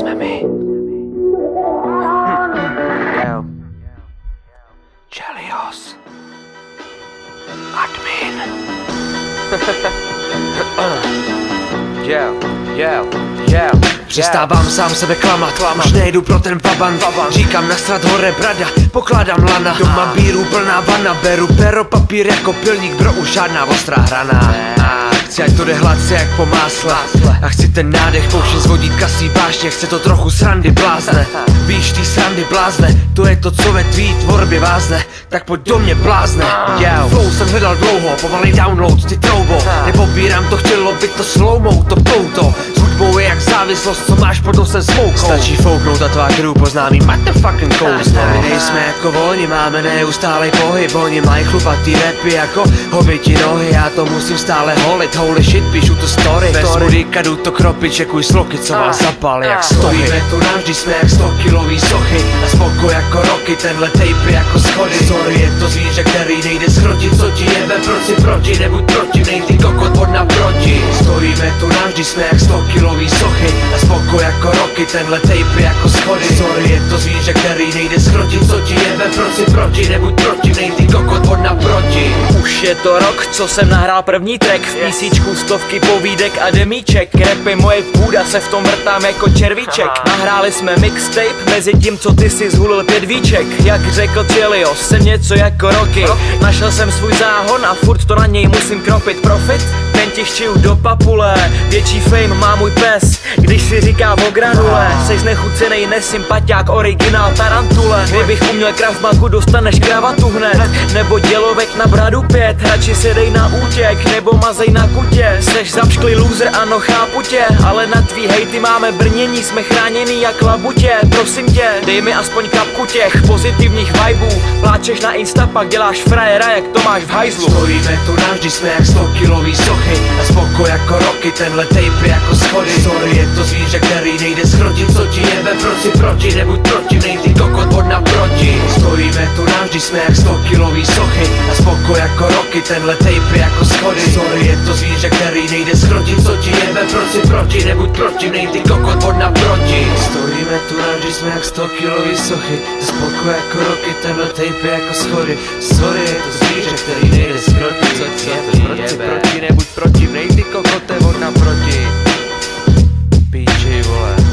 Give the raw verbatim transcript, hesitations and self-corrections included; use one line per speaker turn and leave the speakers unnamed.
jsme my. Jo. Chelios. Admin. Jo, jo, jo. Přestávám sám sebe klamat, klamat. Už nejdu pro ten vaban, vaban. Říkám nasrat hore brada, pokládám lana. Doma bíru plná vana, beru pero, papír jako pilník, bro, už žádná ostrá hrana. Chci, ať to jde hladce jak po másle. A chci ten nádech, pouštět z vodítka si vážně. Chce to trochu srandy blázne. Víš, ty srandy blázne, to je to, co ve tvý tvorbě vázne. Tak pojď do mě blázne. Yo. Flow jsem hledal dlouho, pomalej download, ty troubo. Nepobírám to, chtělo by to slowmo, to pouto. S hudbou je jak závislost, co máš pod nosem smoukou. Stačí fouknout a tvá crew poznámí motherfucking coast. My nejsme jako oni, máme neustálej pohyb. Oni mají chlupatý rapy jako hobiti nohy. Já to musím stále holit, holy shit, píšu tu story. Vezmu dýka, jdu to kropit, čekuj sloky, co vás zapali jak stohy. Stojíme tu navždy, jsme jak sto kilový sochy. Na spoko jako roky, tenhle tape jako schody. Sorry, je to zvíře, který nejde schrotit, co ti jebe, proč si proti, nebuď proti, nej ty kokot pod naproti. Stojíme tu navždy, jsme jak sto kilový sochy. Na spoko jako roky, tenhle tape jako schody. Sorry, je to zvíře, který nejde schrotit, co ti jebe, proč si proti, nebuď proti, nej ty kokot pod naproti.
Už je to rok, co jsem nahrál první track. V písíčku stovky povídek a demíček. Rapy moje půda, se v tom vrtám jako červíček. Nahráli jsme mixtape, mezi tím, co ty si zhulil pět víček. Jak řekl Chelios, jsem něco jako roky. Našel jsem svůj záhon a furt to na něj musím kropit. Profit? Ten ti chčiju do papule. Větší fame má můj pes, když si říká o granule. Seš znechucenej nesympatiák, originál tarantule. Kdybych uměl Krav Magu, dostaneš kravatu hned. Nebo dělovek na bradu pět, radši se dej na útěk, nebo mazej na kutě. Seš zapšklý loser, ano chápu tě, ale na tvý hejty máme brnění, jsme chráněný jak labutě. Prosím tě, dej mi aspoň kapku těch pozitivních vibů. Pláčeš na Insta, pak děláš frajera, jak to máš v hajzlu.
Stojíme tu navždy, jsme jak sto kilový sochy. Na spoko jako roky, tenhle tape jako schody. Sorry, je to zvíře, který nejde schrotit, co ti jebe, proč si proti, nebuď proti, nej ty kokot pod naproti. Stojíme tu navždy, jsme jak sto kilový sochy. Na spoko jako roky, tenhle tape jako schody. Sorry, je to zvíře, který nejde schrotit, co ti jebe, proč si proti, nebuď proti, nej ty kokot pod naproti. Stojíme tu navždy, jsme jak sto kilový sochy. Na spoko jako roky, tenhle tape jako schody. Sorry, je to zvíře, který nejde schrotit, co ti jebe, proč si proti, nebuď proti, nej ty kokote od naproti. Píči, vole.